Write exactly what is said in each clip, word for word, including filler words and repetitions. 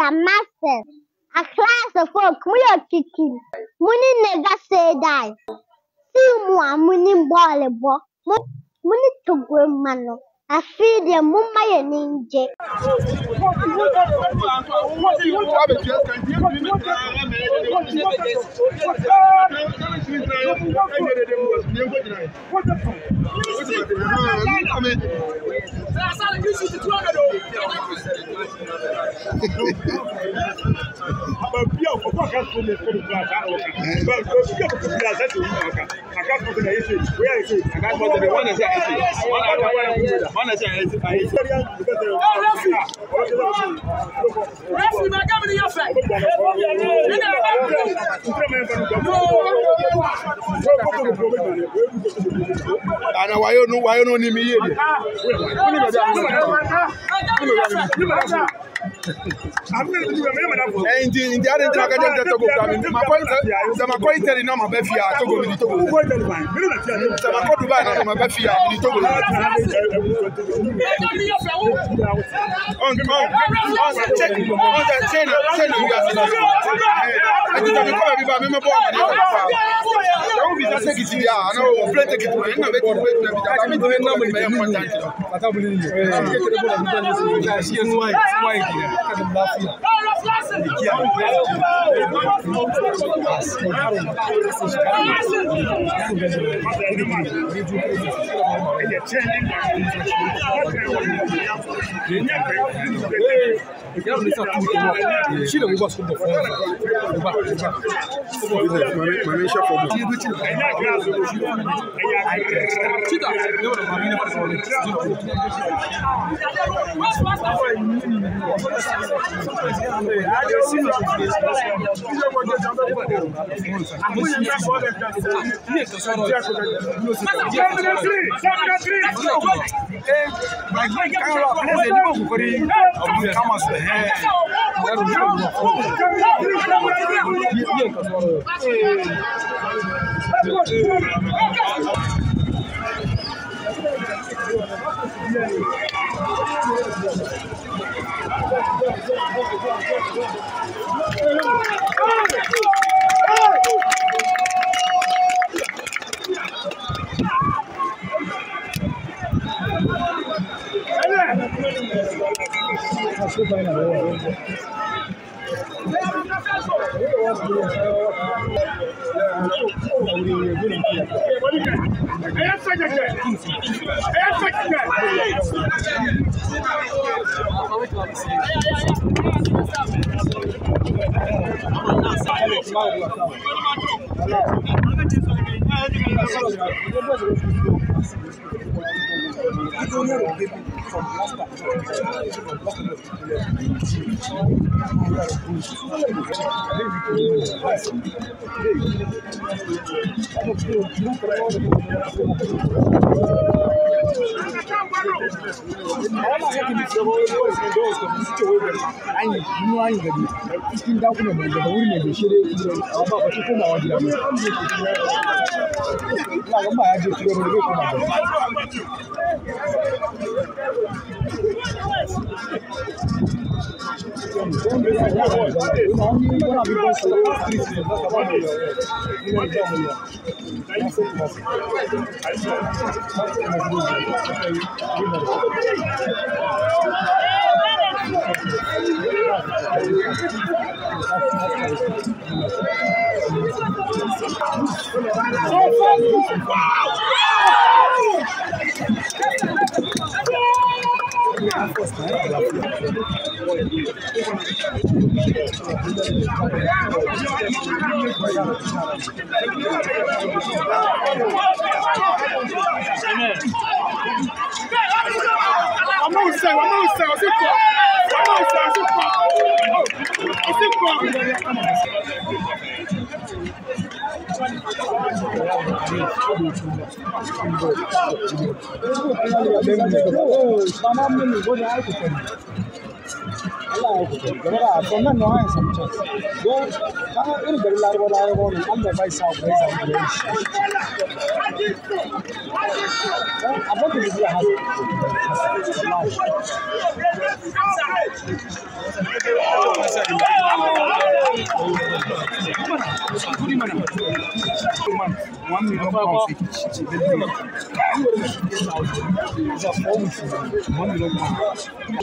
are masters. A class of folk, we are kicking. Money never say die. See more money ball, money to go man. I feel the mumma and ninja. And why you know why you know me here? I'm going to do a minimum. And in the other track, I don't go. My point is, I'm quite telling them about Befia to go to the Togo. I'm going to buy them about Befia in the Togo. On check on that chain, chain of gas. I think I'm going to be a member of the I will be the secretary. I know, play ticket. I'm not making it. I'm doing number. I can't believe it. Why? She don't go to the Allah ya kuka gaba da from nan no hayan some chance don kana irin garin Laraba Laraba ne Allah bai sa ku bai sa ku yi shi abin da zai haɗu one million pounds one million pounds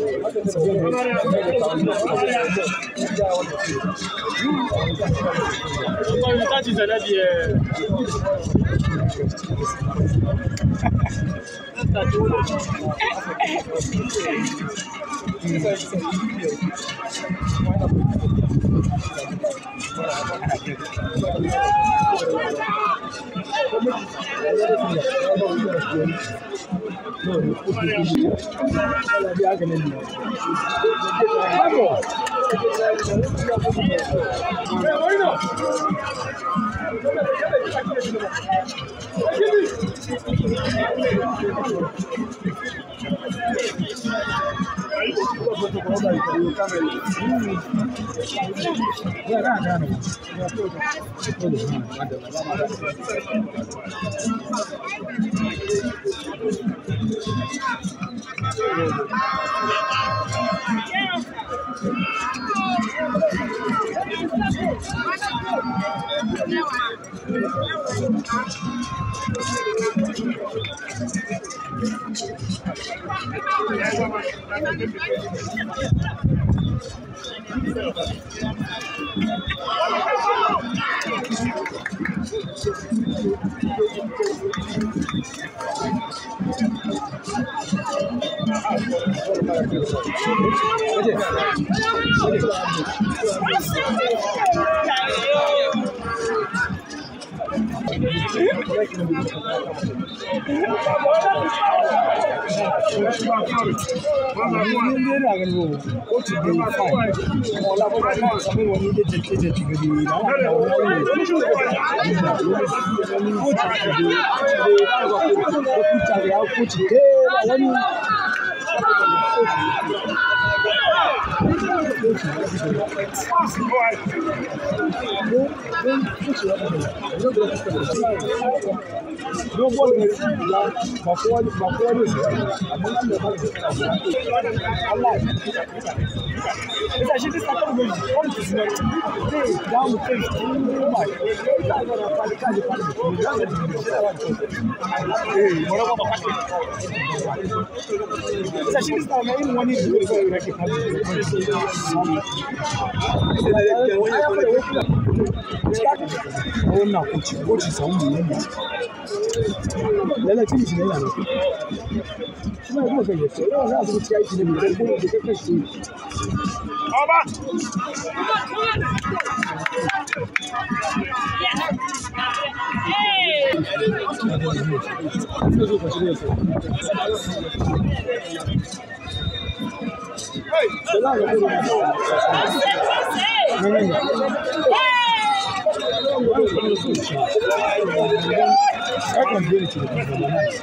no more than before before this among the Allah it's actually this type of music come to see down the face my it's actually this time I want to do it like oh no coach coach is on the Lala tini shi yana shi ma kuma kai yace yau za su ci aiki da mai ko da kake shi aba hey sala ga ko I can do it to the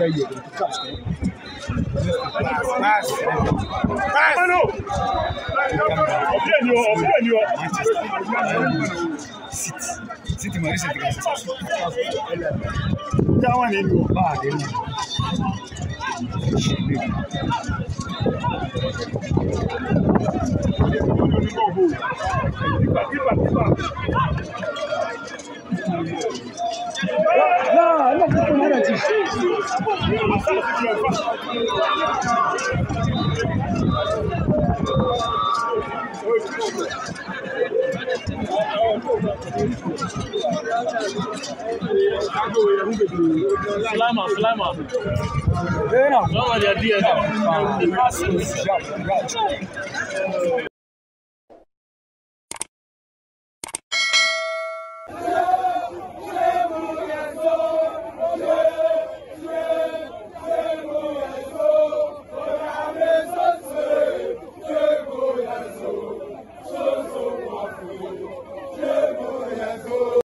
Pass, pass, pass. City. City more recently. That one in your bag. No, I'm not going to Slama, slama. Yeah, no. No, they are there now. The passes.